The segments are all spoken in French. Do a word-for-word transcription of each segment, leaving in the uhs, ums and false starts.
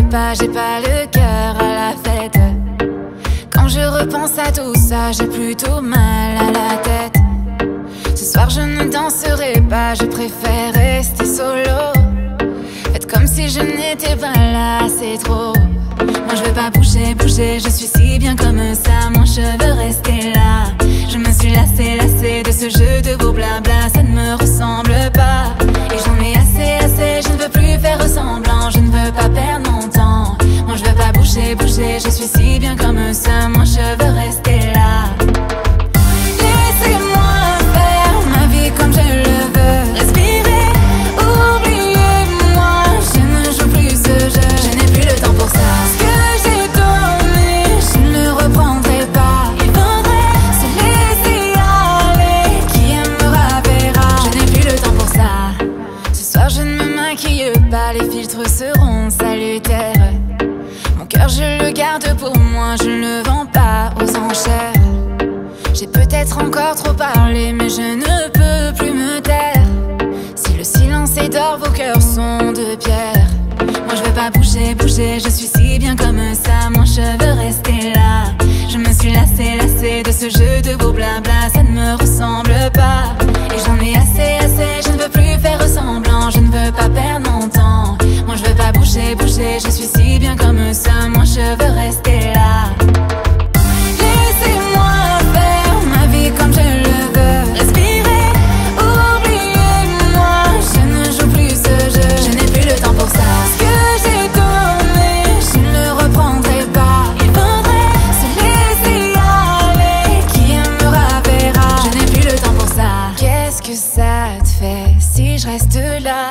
pas, j'ai pas le cœur à la fête. Quand je repense à tout ça, j'ai plutôt mal à la tête. Ce soir je ne danserai pas, je préfère rester solo. Faites comme si je n'étais pas là, c'est trop. Moi je veux pas bouger, bouger, je suis si bien comme ça. Moi je veux rester là. Je me suis lassée, lassée de ce jeu de beau blabla. Ça ne me ressemble pas. Et j'en ai assez, assez, je ne veux plus faire semblant. Je ne veux pas perdre mon temps. Moi je veux pas bouger, bouger, je suis si bien comme ça. Moi je veux rester là. Laissez-moi faire ma vie comme je le veux. Respirer, oubliez-moi, je ne joue plus ce jeu. Je n'ai plus le temps pour ça. Ce que j'ai donné, je ne le reprendrai pas. Il faudrait se laisser aller, qui aimera verra. Je n'ai plus le temps pour ça. Ce soir je ne me maquille pas, les filtres seront salutaires. Mon cœur je le garde pour moi, je ne le vends pas aux enchères. J'ai peut-être encore trop parlé, mais je ne peux plus me taire. Si le silence est d'or, vos cœurs sont de pierre. Moi je veux pas bouger, bouger, je suis si bien comme ça. Moi je veux rester là. Je me suis lassée, lassée de ce jeu de beau blabla. Ça ne me ressemble pas. Et j'en ai assez, assez, je ne veux plus faire semblant. Je ne veux pas perdre mon temps. Moi je veux pas bouger, bouger, je suis si bien comme ça. Moi je veux rester là. Laissez-moi faire ma vie comme je le veux. Respirer, oubliez-moi, je ne joue plus ce jeu. Je n'ai plus le temps pour ça. Ce que j'ai donné, je ne le reprendrai pas. Il faudrait se laisser aller, qui aimera verra. Je n'ai plus le temps pour ça. Qu'est-ce que ça te fait si je reste là?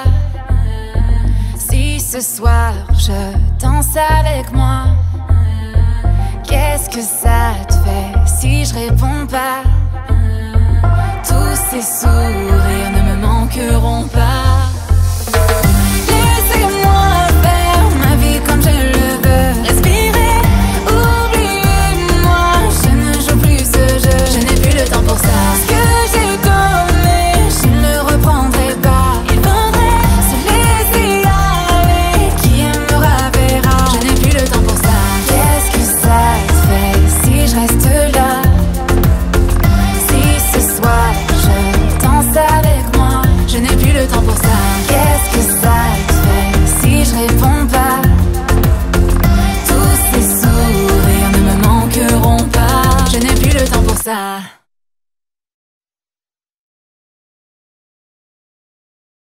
Si ce soir je danse avec moi, qu'est-ce que ça te fait si je réponds pas? Tous ces sourires ne me manqueront pas. Laissez-moi faire ma vie comme je le veux. Respirer, oubliez-moi, je ne joue plus ce jeu. Je n'ai plus le temps pour ça. Ce que j'ai donné, je ne le reprendrai pas. Il faudrait se laisser aller, qui aimera verra. Je n'ai plus le temps pour ça. Qu'est-ce que ça te fait si je reste là? Si ce soir je danse avec moi, je n'ai plus le temps pour ça. Qu'est-ce que ça te fait si je réponds pas? Tous ces sourires ne me manqueront pas. Je n'ai plus le temps pour ça.